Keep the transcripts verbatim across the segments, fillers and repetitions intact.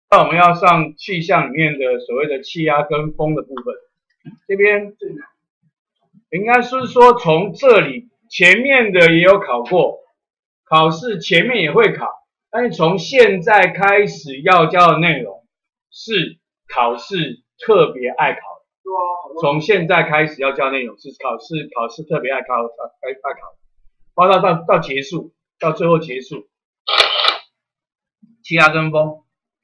那我们要上气象里面的所谓的气压跟风的部分，这边应该是说从这里前面的也有考过，考试前面也会考，但是从现在开始要教的内容是考试特别爱考的，从现在开始要教内容是考试考试特别爱考爱爱考，包括到到到结束到最后结束，气压跟风。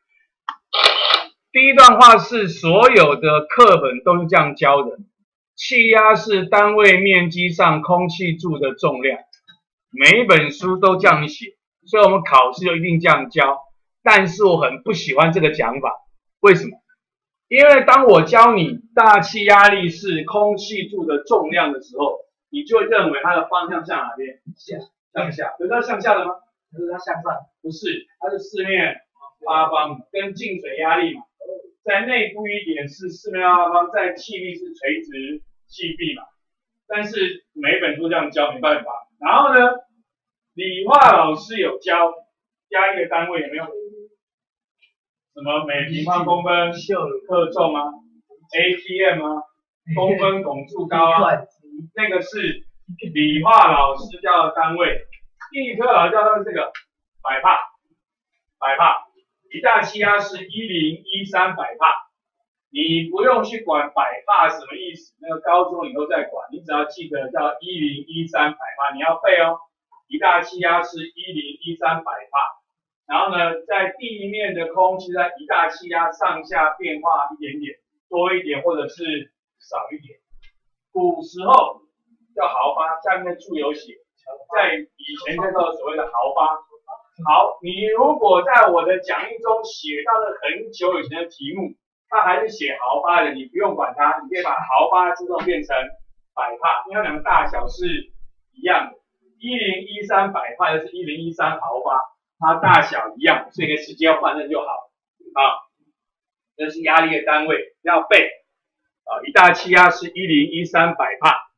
第一段话是所有的课本都是这样教的，气压是单位面积上空气柱的重量，每一本书都这样写，所以我们考试就一定这样教。但是我很不喜欢这个讲法，为什么？因为当我教你大气压力是空气柱的重量的时候，你就会认为它的方向向哪边？向向下，有它向下的吗？还是它向上？不是，它是四面八方，跟静水压力嘛。在内部一点是四面八方，在气力是垂直气臂嘛。但是每本书这样教没办法。然后呢，理化老师有教压力的单位有没有？什么每平方公分克重啊 ，A T M 啊，公分汞柱高啊，那个是理化老师教的单位。地理科老师教的这个百帕，百帕。一大气压是一零一三百帕，你不用去管百帕什么意思，那个高中你都在管，你只要记得叫一零一三百帕，你要背哦。一大气压是一零一三百帕，然后呢，在地面的空气在一大气压上下变化一点点，多一点或者是少一点。古时候叫毫发，下面的注有写，在以前叫做所谓的毫发。好，你如果在我的讲义中写到了很久以前的题目，它还是写毫发的，你不用管它，你可以把毫发自动变成百帕，因为它两个大小是一样的。一零一三百帕就是一零一三毫发，它大小一样，所以可以直接换算就好。啊，这是压力的单位，要背。啊，一大气压是一零一三百帕。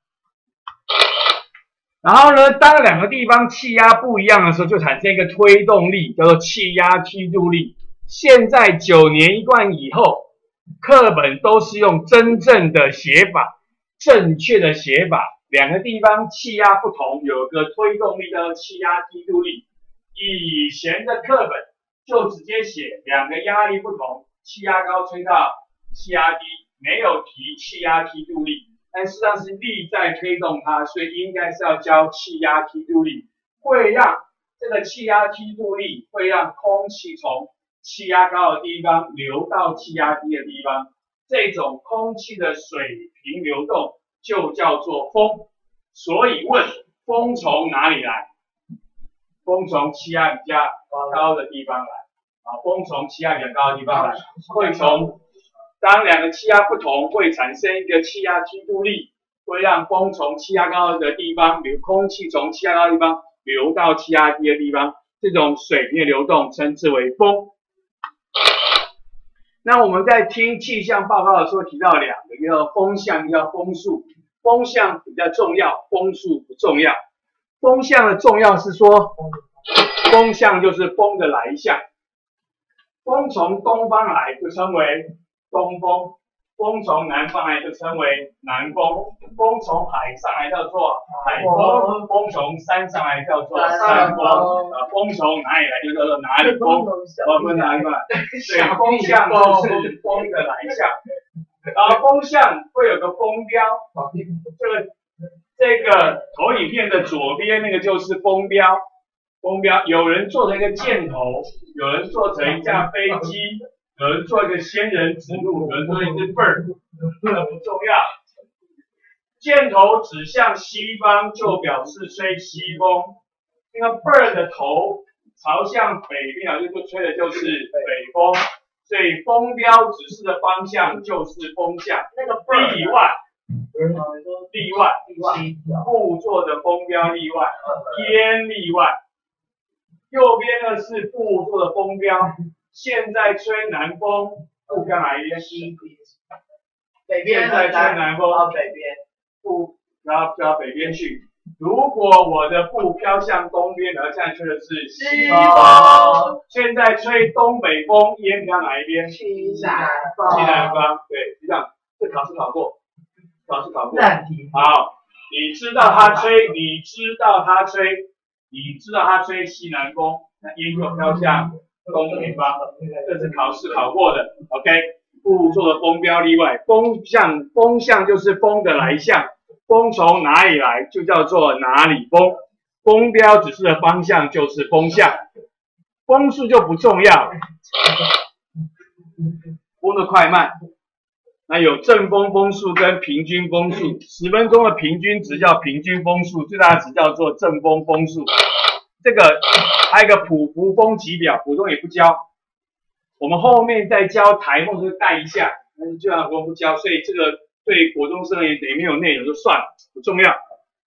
然后呢，当两个地方气压不一样的时候，就产生一个推动力，叫做气压梯度力。现在九年一贯以后，课本都是用真正的写法，正确的写法。两个地方气压不同，有个推动力叫做气压梯度力。以前的课本就直接写两个压力不同，气压高吹到气压低，没有提气压梯度力。但事实上是力在推动它，所以应该是要教气压梯度力，会让这个气压梯度力会让空气从气压高的地方流到气压低的地方，这种空气的水平流动就叫做风。所以问风从哪里来？风从气压比较高的地方来，啊，风从气压比较高的地方来，会从当两个气压不同，会产生一个气压梯度力，会让风从气压高的地方流，空气从气压高的地方流到气压低的地方，这种水平的流动称之为风。那我们在听气象报告的时候提到两个，一个叫风向，一个叫风速。风向比较重要，风速不重要。风向的重要是说，风向就是风的来向，风从东方来就称为东风，风从南方来就称为南风，风从海上来叫做海风，风从山上来叫做山风，呃，风从哪里来就叫做哪里风，我们哪里嘛？对，风向就是风的来向，然后风向会有个风标，这个这个投影片的左边那个就是风标，风标有人做成一个箭头，有人做成一架飞机。有人做一个仙人指路，有人做一只 bird， 这个不重要。箭头指向西方，就表示吹西风。那个 bird 的头朝向北边，就吹的就是北风。所以风标指示的方向就是风向。那个例外，例外，副作的风标例外，偏例外。右边呢是副作的风标。现在吹南风，不该哪一边？北边。现在吹南风，到北边，不，然后到北边去。 如果我的布飘向东边，然后现在吹的是西风，现在吹东北风，烟飘哪一边？西南方。西南方，对，就这样。这考试考过，考试考过。好，你知道它吹，你知道它吹，你知道它吹西南风，那烟就飘向东北方。这是考试考过的 ，OK。布做的风标例外，风向风向就是风的来向。风从哪里来，就叫做哪里风。风标指示的方向就是风向，风速就不重要，风的快慢。那有正风风速跟平均风速，十分钟的平均值叫平均风速，最大值叫做正风风速。这个还有一个普幅风级表，普通也不教，我们后面再教台风就带一下，但是就让我不教，所以这个。对国中生也也没有内容就算了，不重要。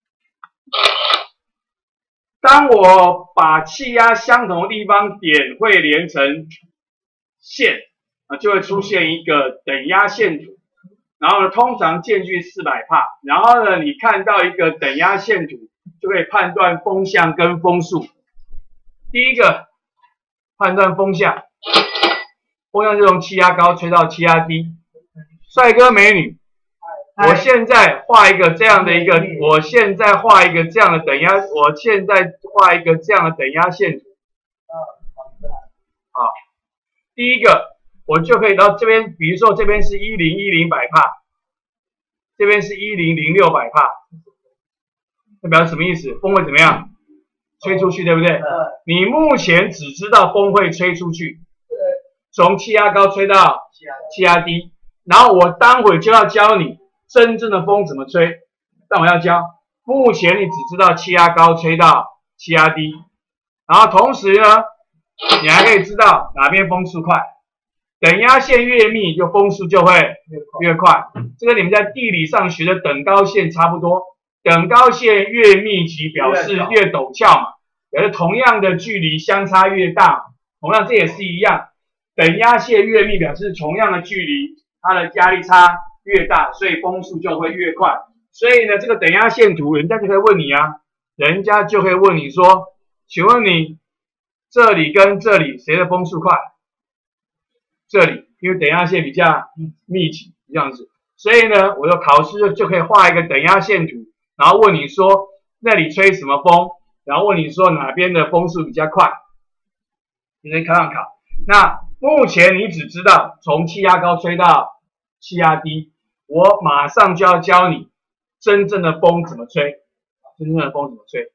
当我把气压相同的地方点会连成线啊，就会出现一个等压线图。然后呢，通常间距四百帕。然后呢，你看到一个等压线图，就可以判断风向跟风速。第一个判断风向，风向就从气压高吹到气压低。帅哥美女。我现在画一个这样的一个，我现在画一个这样的等压，我现在画一个这样的等压线图。好，第一个我就可以到这边，比如说这边是一零一零百帕，这边是一零零六百帕，代表什么意思？风会怎么样？吹出去，对不对？你目前只知道风会吹出去，从气压高吹到气压低，然后我待会就要教你。真正的风怎么吹？但我要教。目前你只知道气压高吹到气压低，然后同时呢，你还可以知道哪边风速快。等压线越密，就风速就会越快。这个你们在地理上学的等高线差不多。等高线越密集，表示越陡峭嘛。表示同样的距离相差越大。同样这也是一样，等压线越密，表示同样的距离，它的压力差。越大，所以风速就会越快。所以呢，这个等压线图，人家就可以问你啊，人家就可以问你说，请问你这里跟这里谁的风速快？这里，因为等压线比较密集，这样子。所以呢，我的考试就就可以画一个等压线图，然后问你说那里吹什么风，然后问你说哪边的风速比较快。你先考上考。那目前你只知道从气压高吹到气压低。我马上就要教你真正的风怎么吹，真正的风怎么吹。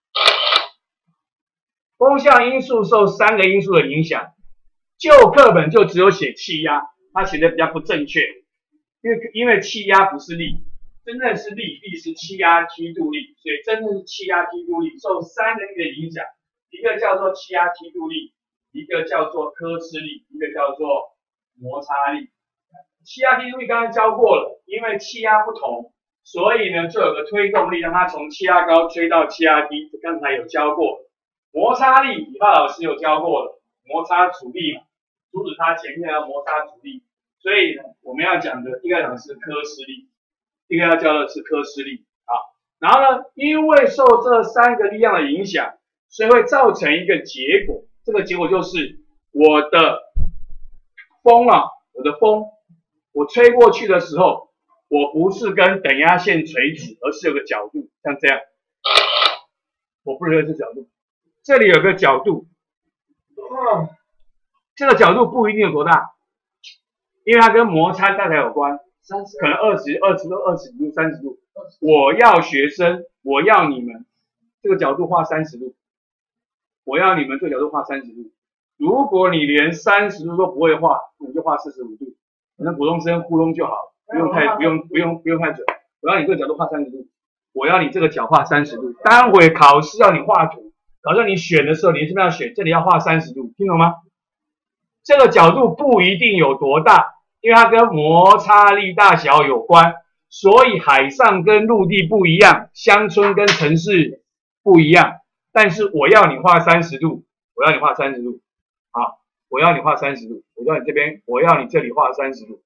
风向因素受三个因素的影响，旧课本就只有写气压，它写的比较不正确，因为因为气压不是力，真正是力，力是气压梯度力，所以真正是气压梯度力受三个力的影响，一个叫做气压梯度力，一个叫做科氏力，一个叫做摩擦力。气压梯度力刚刚教过了，因为气压不同，所以呢就有个推动力让它从气压高吹到气压低，刚才有教过。摩擦力，理化老师有教过了，摩擦阻力嘛，阻止它前面要摩擦阻力，所以呢我们要讲的一个讲的是科氏力，一个要教的是科氏力啊。然后呢，因为受这三个力量的影响，所以会造成一个结果，这个结果就是我的风啊，我的风。我吹过去的时候，我不是跟等压线垂直，而是有个角度，像这样。我不是这角度，这里有个角度，哦，这个角度不一定有多大，因为它跟摩擦大概有关，可能二十、二十度、二十度、三十度。我要学生，我要你们，这个角度画三十度，我要你们这个角度画三十度。如果你连三十度都不会画，你就画四十五度。反正普通生糊弄就好，不用太不用不用不用太准。我要你这个角度画三十度，我要你这个角画三十度。待会考试要你画图，考试你选的时候，你是不是要选这里要画三十度？听懂吗？这个角度不一定有多大，因为它跟摩擦力大小有关，所以海上跟陆地不一样，乡村跟城市不一样。但是我要你画三十度，我要你画三十度，好。我要你画三十度，我要你这边，我要你这里画三十度。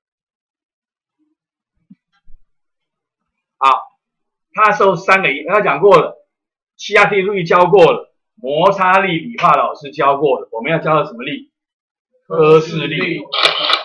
好，它受三个影，刚才讲过了， 气压定速力教过了，摩擦力理化老师教过了，我们要教的什么力？科氏力。